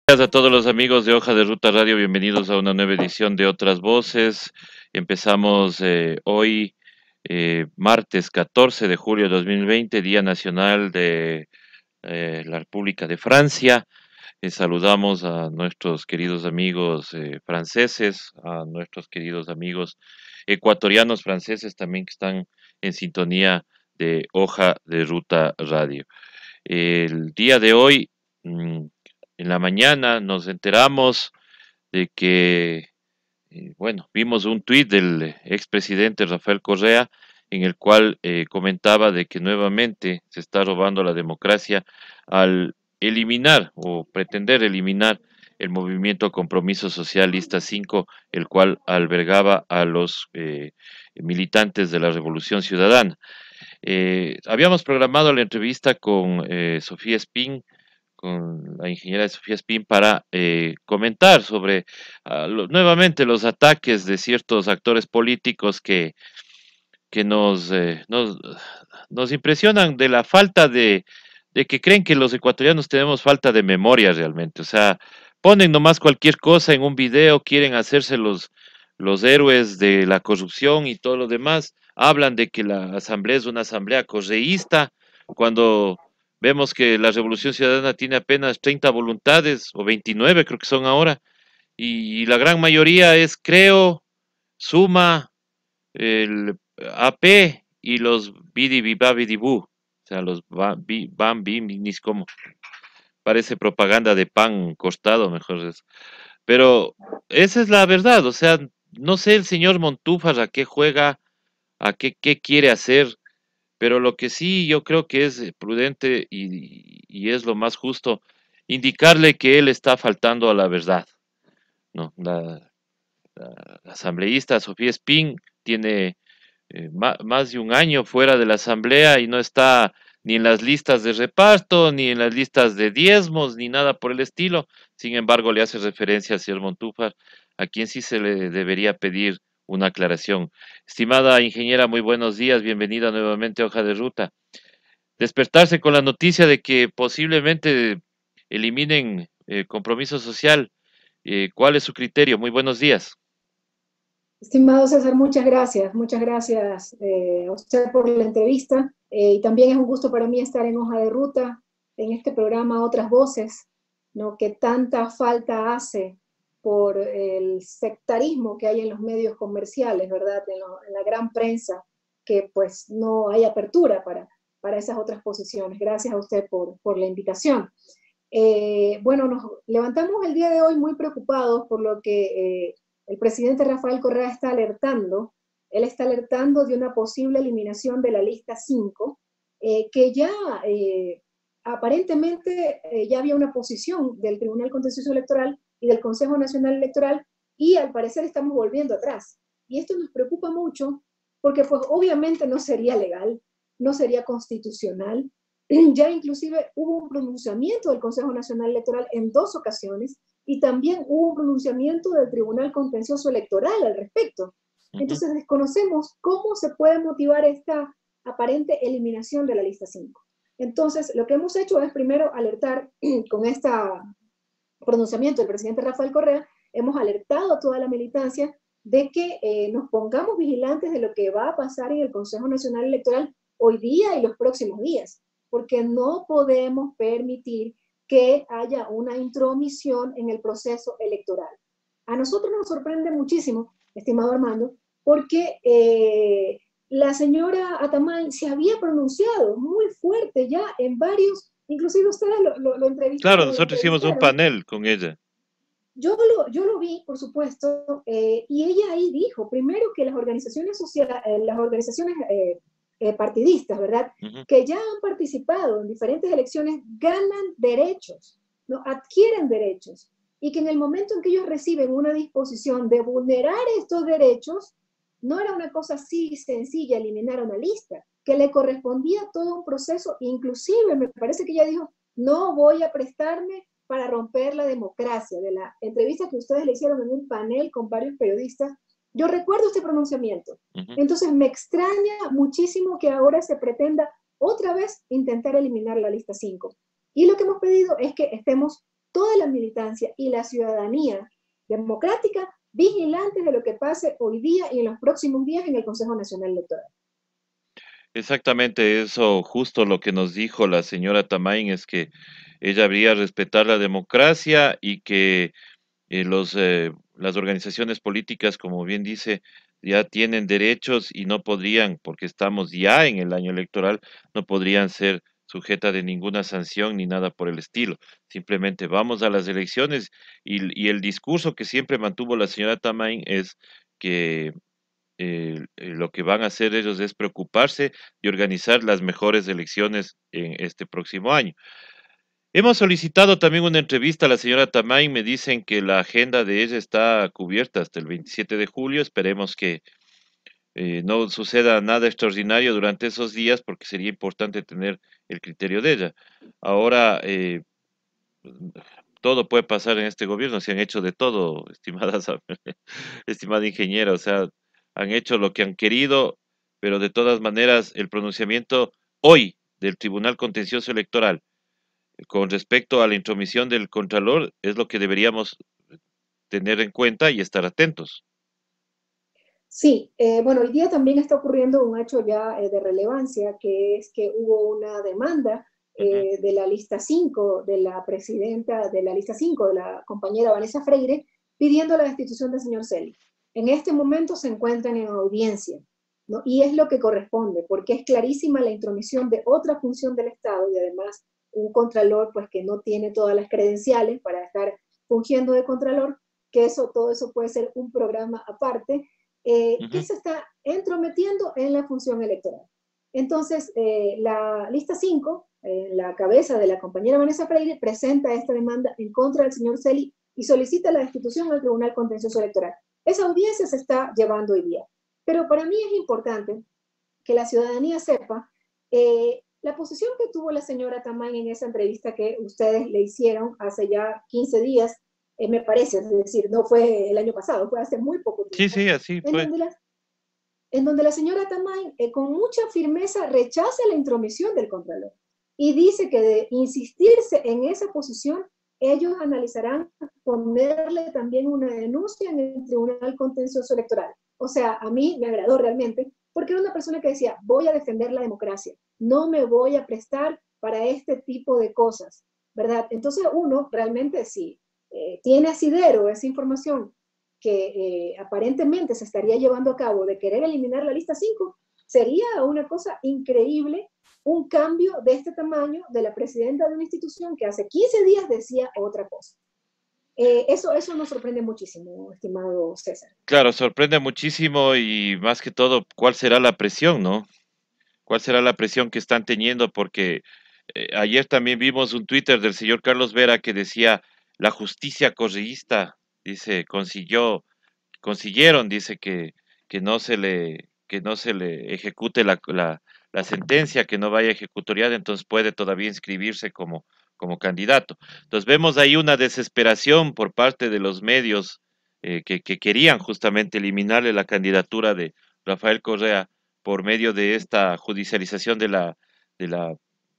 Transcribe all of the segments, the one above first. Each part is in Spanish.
Gracias a todos los amigos de Hoja de Ruta Radio, bienvenidos a una nueva edición de Otras Voces. Empezamos hoy, martes 14 de julio de 2020, Día Nacional de la República de Francia. Saludamos a nuestros queridos amigos franceses, a nuestros queridos amigos ecuatorianos franceses también que están en sintonía de Hoja de Ruta Radio. El día de hoy, en la mañana, nos enteramos de que, bueno, vimos un tuit del expresidente Rafael Correa en el cual comentaba de que nuevamente se está robando la democracia al eliminar o pretender eliminar el movimiento Compromiso Social Lista 5, el cual albergaba a los militantes de la Revolución Ciudadana. Habíamos programado la entrevista con Sofía Espín, con la ingeniera Sofía Espín, para comentar sobre nuevamente los ataques de ciertos actores políticos que nos impresionan de la falta de que creen que los ecuatorianos tenemos falta de memoria realmente. O sea, ponen nomás cualquier cosa en un video, quieren hacerse los héroes de la corrupción y todo lo demás. Hablan de que la asamblea es una asamblea correísta, cuando vemos que la Revolución Ciudadana tiene apenas 30 voluntades, o 29 creo que son ahora, y la gran mayoría es Creo, Suma, el AP y los Bidibibabidibú, o sea, los Bam Bimis, como parece propaganda de pan costado, mejor es. Pero esa es la verdad, o sea, no sé el señor Montúfar a qué juega, qué quiere hacer, pero lo que sí yo creo que es prudente y es lo más justo, indicarle que él está faltando a la verdad, ¿no? La asambleísta Sofía Espín tiene más de un año fuera de la asamblea y no está ni en las listas de reparto, ni en las listas de diezmos, ni nada por el estilo. Sin embargo, le hace referencia al señor Montúfar, a quien sí se le debería pedir una aclaración. Estimada ingeniera, muy buenos días, bienvenida nuevamente a Hoja de Ruta. Despertarse con la noticia de que posiblemente eliminen compromiso social. ¿Cuál es su criterio? Muy buenos días. Estimado César, muchas gracias a usted por la entrevista y también es un gusto para mí estar en Hoja de Ruta, en este programa Otras Voces, ¿no? Que tanta falta hace por el sectarismo que hay en los medios comerciales, ¿verdad? En la gran prensa, que pues no hay apertura para esas otras posiciones. Gracias a usted por la invitación. Bueno, nos levantamos el día de hoy muy preocupados por lo que el presidente Rafael Correa está alertando. Él está alertando de una posible eliminación de la lista 5, que ya aparentemente ya había una posición del Tribunal Contencioso Electoral y del Consejo Nacional Electoral, y al parecer estamos volviendo atrás. Y esto nos preocupa mucho porque pues obviamente no sería legal, no sería constitucional. Ya inclusive hubo un pronunciamiento del Consejo Nacional Electoral en 2 ocasiones y también hubo un pronunciamiento del Tribunal Contencioso Electoral al respecto. Ujú. Entonces desconocemos cómo se puede motivar esta aparente eliminación de la lista 5. Entonces, lo que hemos hecho es primero alertar con este pronunciamiento del presidente Rafael Correa, hemos alertado a toda la militancia de que nos pongamos vigilantes de lo que va a pasar en el Consejo Nacional Electoral hoy día y los próximos días, porque no podemos permitir que haya una intromisión en el proceso electoral. A nosotros nos sorprende muchísimo, estimado Armando, porque la señora Atamay se había pronunciado muy fuerte ya en varios, inclusive ustedes lo Claro, entrevistaron, la nosotros hicimos un entrevistaron. panel con ella. Yo lo vi, por supuesto, y ella ahí dijo, primero que las organizaciones sociales, las organizaciones partidistas, ¿verdad? Ujú. Que ya han participado en diferentes elecciones, ganan derechos, ¿no? Adquieren derechos, y que en el momento en que ellos reciben una disposición de vulnerar estos derechos, no era una cosa así sencilla eliminar una lista, que le correspondía todo un proceso, inclusive me parece que ella dijo, no voy a prestarme para romper la democracia, de la entrevista que ustedes le hicieron en un panel con varios periodistas. Yo recuerdo este pronunciamiento. Ujú. Entonces me extraña muchísimo que ahora se pretenda otra vez intentar eliminar la lista 5. Y lo que hemos pedido es que estemos toda la militancia y la ciudadanía democrática vigilantes de lo que pase hoy día y en los próximos días en el Consejo Nacional Electoral. Exactamente eso, justo lo que nos dijo la señora Tamain es que ella habría respetar la democracia y que las organizaciones políticas, como bien dice, ya tienen derechos y no podrían, porque estamos ya en el año electoral, no podrían ser sujetas de ninguna sanción ni nada por el estilo. Simplemente vamos a las elecciones y el discurso que siempre mantuvo la señora Tamain es que lo que van a hacer ellos es preocuparse y organizar las mejores elecciones en este próximo año. Hemos solicitado también una entrevista a la señora Tamay. Me dicen que la agenda de ella está cubierta hasta el 27 de julio. Esperemos que no suceda nada extraordinario durante esos días porque sería importante tener el criterio de ella. Ahora, todo puede pasar en este gobierno. Se han hecho de todo, estimada, estimada ingeniera. O sea, han hecho lo que han querido, pero de todas maneras el pronunciamiento hoy del Tribunal Contencioso Electoral con respecto a la intromisión del Contralor es lo que deberíamos tener en cuenta y estar atentos. Sí, bueno, hoy día también está ocurriendo un hecho ya de relevancia, que es que hubo una demanda Ujú, de la lista 5 de la presidenta de la lista 5 de la compañera Vanessa Freire, pidiendo la destitución del señor Celi. En este momento se encuentran en audiencia, ¿no? Y es lo que corresponde, porque es clarísima la intromisión de otra función del Estado y además un contralor pues que no tiene todas las credenciales para estar fungiendo de contralor, que todo eso puede ser un programa aparte, que ujú. se está entrometiendo en la función electoral. Entonces, la lista 5, la cabeza de la compañera Vanessa Freire, presenta esta demanda en contra del señor Celi y solicita la destitución al Tribunal Contencioso Electoral. Esa audiencia se está llevando hoy día. Pero para mí es importante que la ciudadanía sepa la posición que tuvo la señora Tamay en esa entrevista que ustedes le hicieron hace ya 15 días, me parece, es decir, no fue el año pasado, fue hace muy poco Sí, tiempo, sí, así en fue. donde la señora Tamay con mucha firmeza rechaza la intromisión del Contralor y dice que de insistirse en esa posición, ellos analizarán ponerle también una denuncia en el Tribunal Contencioso Electoral. O sea, a mí me agradó realmente porque era una persona que decía, voy a defender la democracia, no me voy a prestar para este tipo de cosas, ¿verdad? Entonces uno realmente si tiene asidero esa información que aparentemente se estaría llevando a cabo de querer eliminar la lista 5, sería una cosa increíble un cambio de este tamaño de la presidenta de una institución que hace 15 días decía otra cosa. Eso nos sorprende muchísimo, estimado César. Claro, sorprende muchísimo y más que todo, ¿cuál será la presión, no? ¿Cuál será la presión que están teniendo? Porque ayer también vimos un Twitter del señor Carlos Vera que decía, la justicia correísta, dice, consiguieron, dice que no se le ejecute la sentencia, que no vaya ejecutoriada, entonces puede todavía inscribirse como candidato. Entonces vemos ahí una desesperación por parte de los medios que querían justamente eliminarle la candidatura de Rafael Correa por medio de esta judicialización de la,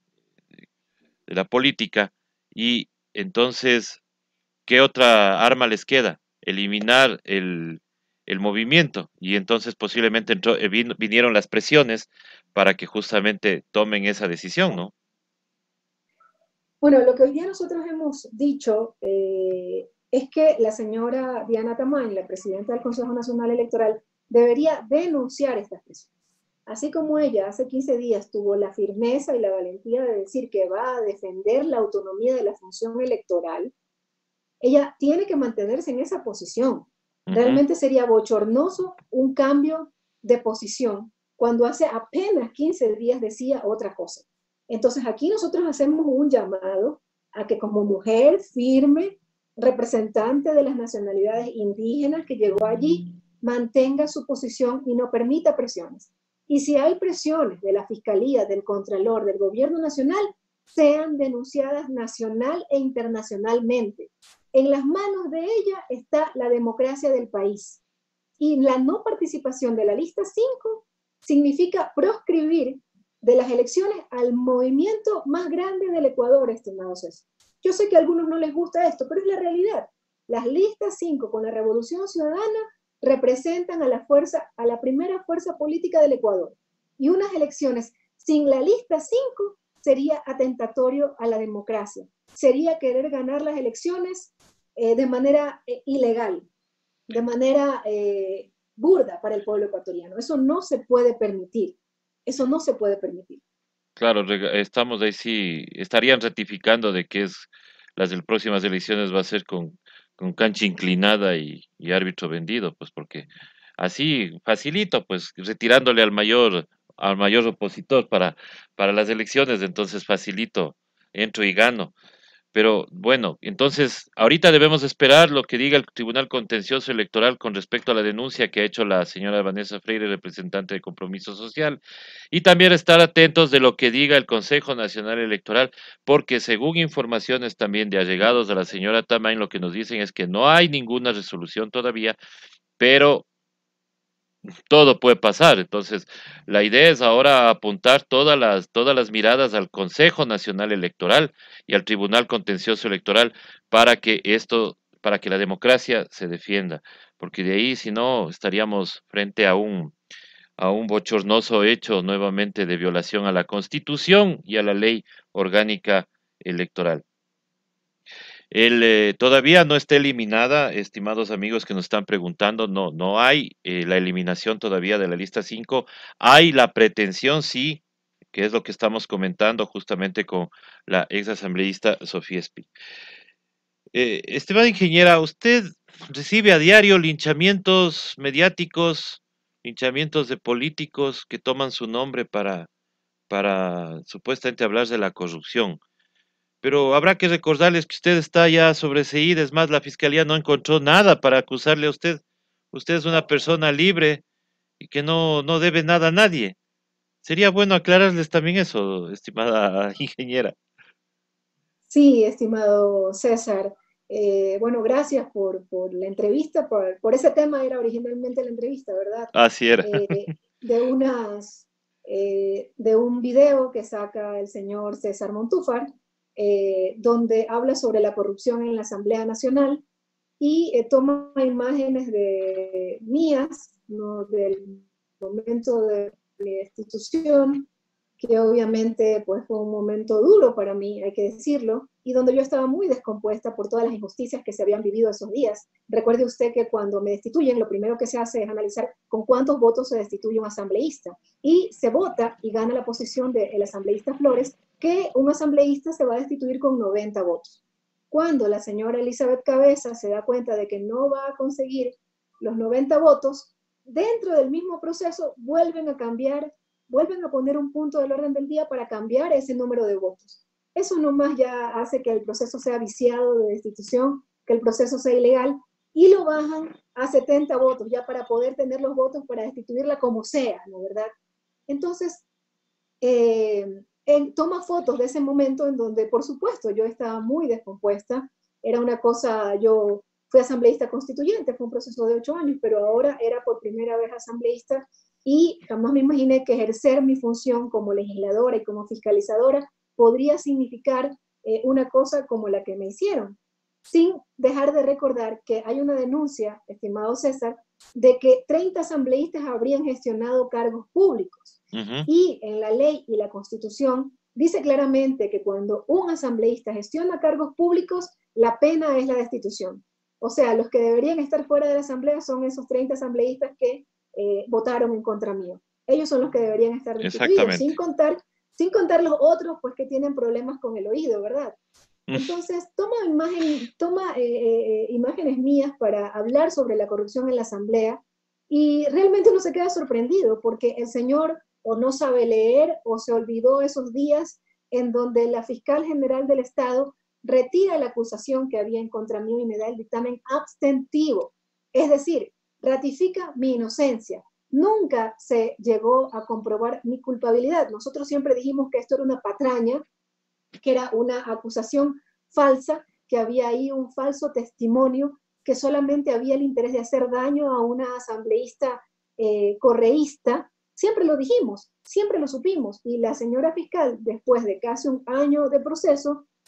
de la política. Y entonces, ¿qué otra arma les queda? Eliminar el movimiento. Y entonces posiblemente vinieron las presiones para que justamente tomen esa decisión, ¿no? Bueno, lo que hoy día nosotros hemos dicho es que la señora Diana Tamán, la presidenta del Consejo Nacional Electoral, debería denunciar estas presiones. Así como ella hace 15 días tuvo la firmeza y la valentía de decir que va a defender la autonomía de la función electoral, ella tiene que mantenerse en esa posición. Ujú. Realmente sería bochornoso un cambio de posición cuando hace apenas 15 días decía otra cosa. Entonces aquí nosotros hacemos un llamado a que como mujer firme, representante de las nacionalidades indígenas que llegó allí, mantenga su posición y no permita presiones. Y si hay presiones de la Fiscalía, del Contralor, del Gobierno Nacional, sean denunciadas nacional e internacionalmente. En las manos de ella está la democracia del país. Y la no participación de la lista 5 significa proscribir de las elecciones al movimiento más grande del Ecuador, estimado César. Yo sé que a algunos no les gusta esto, pero es la realidad. Las listas 5 con la Revolución Ciudadana representan a la primera fuerza política del Ecuador. Y unas elecciones sin la lista 5 sería atentatorio a la democracia. Sería querer ganar las elecciones de manera ilegal, de manera burda para el pueblo ecuatoriano. Eso no se puede permitir. Eso no se puede permitir. Claro, estamos ahí sí, estarían ratificando de que es las del próximas elecciones va a ser con cancha inclinada y árbitro vendido, pues porque así facilito, pues retirándole al mayor opositor para las elecciones, entonces facilito, entro y gano. Pero bueno, entonces ahorita debemos esperar lo que diga el Tribunal Contencioso Electoral con respecto a la denuncia que ha hecho la señora Vanessa Freire, representante de Compromiso Social, y también estar atentos de lo que diga el Consejo Nacional Electoral, porque según informaciones también de allegados a la señora Tamain, lo que nos dicen es que no hay ninguna resolución todavía, pero todo puede pasar. Entonces, la idea es ahora apuntar todas las miradas al Consejo Nacional Electoral y al Tribunal Contencioso Electoral para que para que la democracia se defienda, porque de ahí, si no, estaríamos frente a un bochornoso hecho nuevamente de violación a la Constitución y a la ley orgánica electoral. Todavía no está eliminada, estimados amigos que nos están preguntando, no hay la eliminación todavía de la lista 5. Hay la pretensión, sí, que es lo que estamos comentando justamente con la ex asambleísta Sofía Espi. Estimada ingeniera, ¿usted recibe a diario linchamientos mediáticos, linchamientos de políticos que toman su nombre para supuestamente hablar de la corrupción? Pero habrá que recordarles que usted está ya sobreseída, es más, la fiscalía no encontró nada para acusarle a usted. Usted es una persona libre y que no debe nada a nadie. Sería bueno aclararles también eso, estimada ingeniera. Sí, estimado César. Bueno, gracias por la entrevista, por ese tema era originalmente la entrevista, ¿verdad? Así era. Eh, de de un video que saca el señor César Montúfar, donde habla sobre la corrupción en la Asamblea Nacional y toma imágenes de mías, ¿no? Del momento de mi destitución, que obviamente pues fue un momento duro para mí, hay que decirlo, y donde yo estaba muy descompuesta por todas las injusticias que se habían vivido esos días. Recuerde usted que cuando me destituyen, lo primero que se hace es analizar con cuántos votos se destituye un asambleísta, y se vota y gana la posición del asambleísta Flores, que un asambleísta se va a destituir con 90 votos. Cuando la señora Elizabeth Cabeza se da cuenta de que no va a conseguir los 90 votos, dentro del mismo proceso vuelven a cambiar, vuelven a poner un punto del orden del día para cambiar ese número de votos. Eso nomás ya hace que el proceso sea viciado de destitución, que el proceso sea ilegal, y lo bajan a 70 votos, ya para poder tener los votos para destituirla como sea, ¿no? ¿Verdad? Entonces, toma fotos de ese momento en donde, por supuesto, yo estaba muy descompuesta. Era una cosa, yo fui asambleísta constituyente, fue un proceso de 8 años, pero ahora era por primera vez asambleísta y jamás me imaginé que ejercer mi función como legisladora y como fiscalizadora podría significar una cosa como la que me hicieron, sin dejar de recordar que hay una denuncia, estimado César, de que 30 asambleístas habrían gestionado cargos públicos. Ujú. Y en la ley y la Constitución dice claramente que cuando un asambleísta gestiona cargos públicos, la pena es la destitución. O sea, los que deberían estar fuera de la asamblea son esos 30 asambleístas que votaron en contra mío. Ellos son los que deberían estar destituidos, Exactamente. sin contar los otros pues que tienen problemas con el oído, ¿verdad? Entonces, toma imágenes mías para hablar sobre la corrupción en la Asamblea y realmente uno se queda sorprendido porque el señor o no sabe leer o se olvidó esos días en donde la fiscal general del Estado retira la acusación que había en contra mío y me da el dictamen abstentivo. Es decir, ratifica mi inocencia. Nunca se llegó a comprobar mi culpabilidad. Nosotros siempre dijimos que esto era una patraña, que era una acusación falsa, que había ahí un falso testimonio, que solamente había el interés de hacer daño a una asambleísta correísta. Siempre lo dijimos, siempre lo supimos. Y la señora fiscal, después de casi un año de proceso,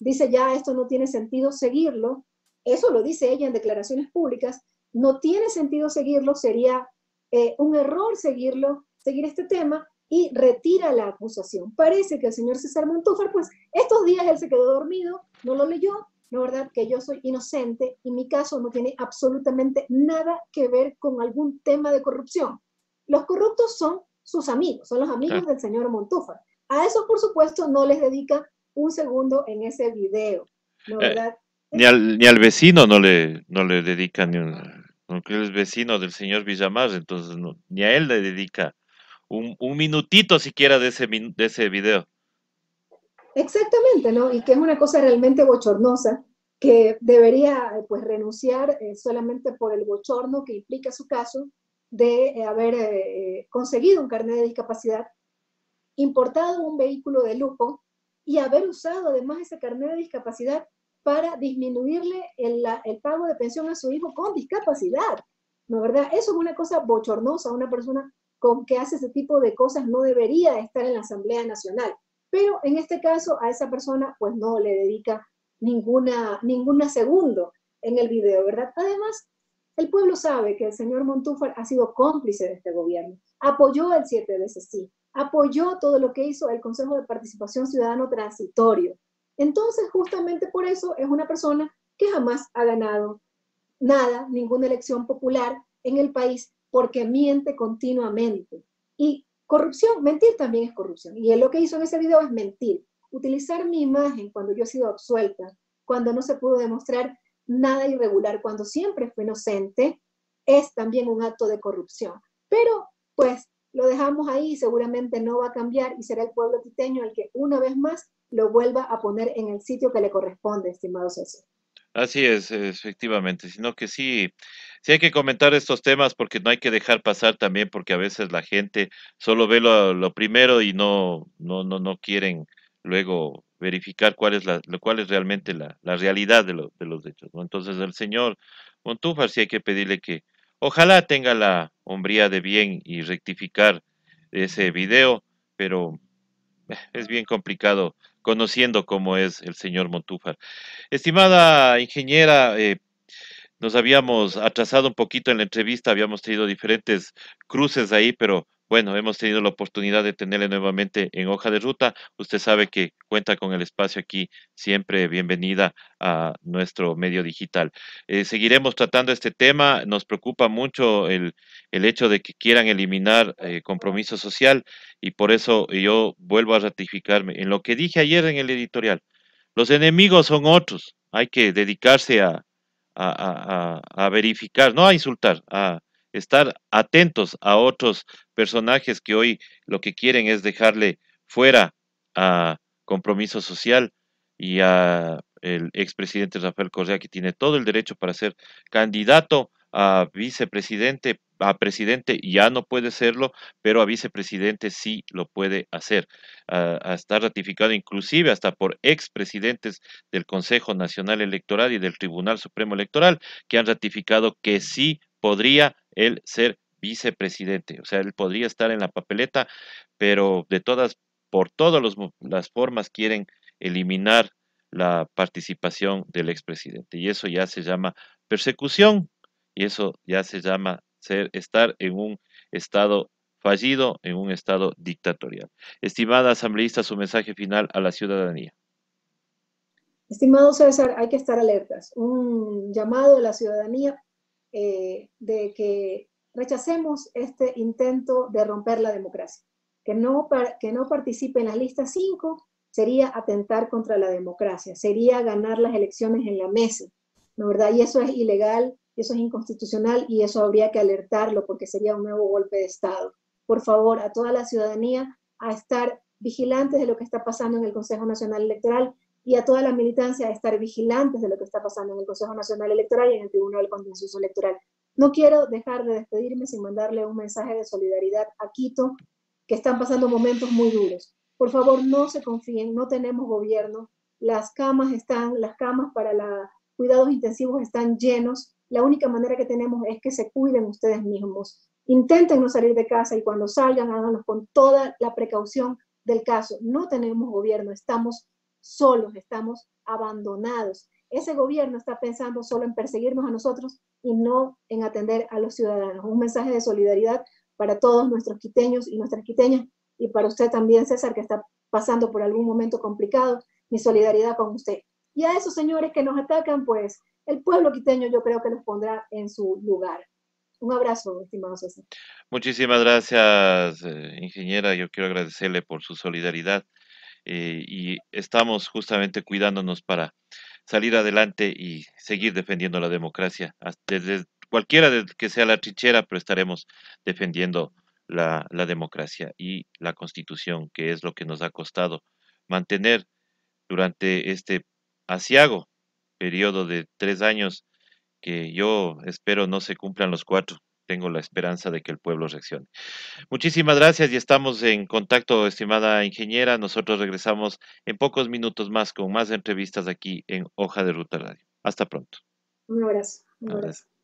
dice ya esto no tiene sentido seguirlo, eso lo dice ella en declaraciones públicas, no tiene sentido seguirlo, sería un error seguir este tema, y retira la acusación. Parece que el señor César Montúfar, pues estos días él se quedó dormido, no lo leyó, la verdad que yo soy inocente y mi caso no tiene absolutamente nada que ver con algún tema de corrupción. Los corruptos son sus amigos, son los amigos del señor Montúfar. A esos, por supuesto, no les dedica un segundo en ese video, ¿no verdad? Ni al vecino no le dedica ni un, aunque él es vecino del señor Villamar, entonces ni a él le dedica un minutito siquiera de de ese video. Exactamente, ¿no? Y que es una cosa realmente bochornosa, que debería pues renunciar solamente por el bochorno que implica su caso de haber conseguido un carnet de discapacidad, importado un vehículo de lujo y haber usado además ese carnet de discapacidad para disminuirle el pago de pensión a su hijo con discapacidad, ¿no verdad? Eso es una cosa bochornosa. Una persona que hace ese tipo de cosas no debería estar en la Asamblea Nacional, pero en este caso a esa persona pues no le dedica ninguna segundo en el video, ¿verdad? Además, el pueblo sabe que el señor Montúfar ha sido cómplice de este gobierno, apoyó el 7 de sí, apoyó todo lo que hizo el Consejo de Participación Ciudadano Transitorio. Entonces, justamente por eso es una persona que jamás ha ganado nada, ninguna elección popular en el país, porque miente continuamente. Y corrupción, mentir también es corrupción. Y él lo que hizo en ese video es mentir, utilizar mi imagen cuando yo he sido absuelta, cuando no se pudo demostrar nada irregular, cuando siempre fue inocente, es también un acto de corrupción. Pero, pues, lo dejamos ahí y seguramente no va a cambiar y será el pueblo quiteño el que una vez más lo vuelva a poner en el sitio que le corresponde, estimado César. Así es, efectivamente, sino que sí hay que comentar estos temas porque no hay que dejar pasar también, porque a veces la gente solo ve lo primero y no quieren luego verificar cuál es realmente la realidad de los hechos, ¿no? Entonces el señor Montúfar sí hay que pedirle que ojalá tenga la hombría de bien y rectificar ese video, pero es bien complicado conociendo cómo es el señor Montúfar. Estimada ingeniera, nos habíamos atrasado un poquito en la entrevista, habíamos tenido diferentes cruces ahí, pero bueno, hemos tenido la oportunidad de tenerle nuevamente en hoja de ruta. Usted sabe que cuenta con el espacio aquí, siempre bienvenida a nuestro medio digital. Seguiremos tratando este tema, nos preocupa mucho el hecho de que quieran eliminar compromiso social y por eso yo vuelvo a ratificarme en lo que dije ayer en el editorial. Los enemigos son otros, hay que dedicarse a verificar, no a insultar, a estar atentos a otros personajes que hoy lo que quieren es dejarle fuera a Compromiso Social y a el expresidente Rafael Correa, que tiene todo el derecho para ser candidato a vicepresidente, a presidente ya no puede serlo, pero a vicepresidente sí lo puede hacer, a estar ratificado inclusive hasta por expresidentes del Consejo Nacional Electoral y del Tribunal Supremo Electoral, que han ratificado que sí podría él ser vicepresidente. O sea, él podría estar en la papeleta, pero por todas las formas quieren eliminar la participación del expresidente. Y eso ya se llama persecución y eso ya se llama estar en un estado fallido, en un estado dictatorial. Estimada asambleísta, su mensaje final a la ciudadanía. Estimado César, hay que estar alertas. Un llamado a la ciudadanía de que rechacemos este intento de romper la democracia. Que no participe en la lista 5 sería atentar contra la democracia, sería ganar las elecciones en la mesa, ¿no verdad? Y eso es ilegal, eso es inconstitucional y eso habría que alertarlo porque sería un nuevo golpe de Estado. Por favor, a toda la ciudadanía a estar vigilantes de lo que está pasando en el Consejo Nacional Electoral y a toda la militancia a estar vigilantes de lo que está pasando en el Consejo Nacional Electoral y en el Tribunal Contencioso Electoral. No quiero dejar de despedirme sin mandarle un mensaje de solidaridad a Quito, que están pasando momentos muy duros. Por favor, no se confíen, no tenemos gobierno, las camas para los cuidados intensivos están llenos, la única manera que tenemos es que se cuiden ustedes mismos. Intenten no salir de casa y cuando salgan háganlo con toda la precaución del caso. No tenemos gobierno, estamos solos, estamos abandonados. Ese gobierno está pensando solo en perseguirnos a nosotros y no en atender a los ciudadanos. Un mensaje de solidaridad para todos nuestros quiteños y nuestras quiteñas, y para usted también, César, que está pasando por algún momento complicado, mi solidaridad con usted. Y a esos señores que nos atacan, pues el pueblo quiteño yo creo que los pondrá en su lugar. Un abrazo, estimado César. Muchísimas gracias, ingeniera. Yo quiero agradecerle por su solidaridad y estamos justamente cuidándonos para salir adelante y seguir defendiendo la democracia. Desde cualquiera de que sea la trinchera, pero estaremos defendiendo la democracia y la constitución, que es lo que nos ha costado mantener durante este aciago periodo de 3 años que yo espero no se cumplan los 4. Tengo la esperanza de que el pueblo reaccione. Muchísimas gracias y estamos en contacto, estimada ingeniera. Nosotros regresamos en pocos minutos más con más entrevistas aquí en Hoja de Ruta Radio. Hasta pronto. Un abrazo. Un Un abrazo. abrazo.